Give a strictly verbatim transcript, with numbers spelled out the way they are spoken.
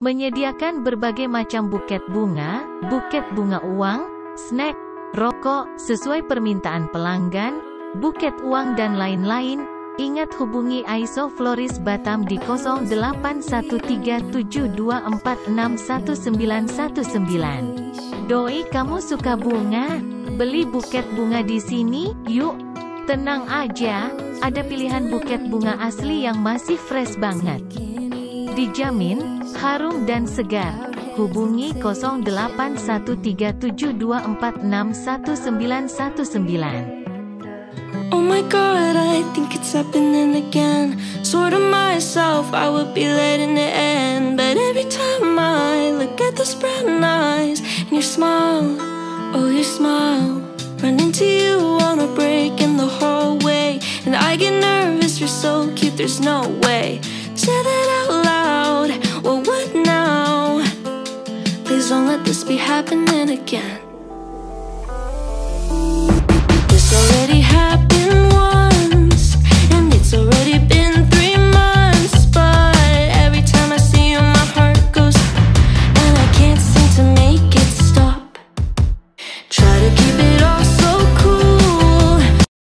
Menyediakan berbagai macam buket bunga, buket bunga uang, snack, rokok, sesuai permintaan pelanggan, buket uang dan lain-lain. Ingat, hubungi Aiso Floris Batam di nol delapan satu tiga tujuh dua empat enam satu sembilan satu sembilan. Doi, kamu suka bunga? Beli buket bunga di sini, yuk. Tenang aja, ada pilihan buket bunga asli yang masih fresh banget. Dijamin, harum dan segar. Hubungi nol delapan satu tiga tujuh dua empat enam satu sembilan satu sembilan. Oh my god, I think it's happening again. Swore to myself I would be letting it end, but every time I look at those brown eyes and your smile, oh your smile, run into you on a break in the hallway, and I get nervous, you're so cute, there's no way. Say that out loud, well what now? Please don't let this be happening again.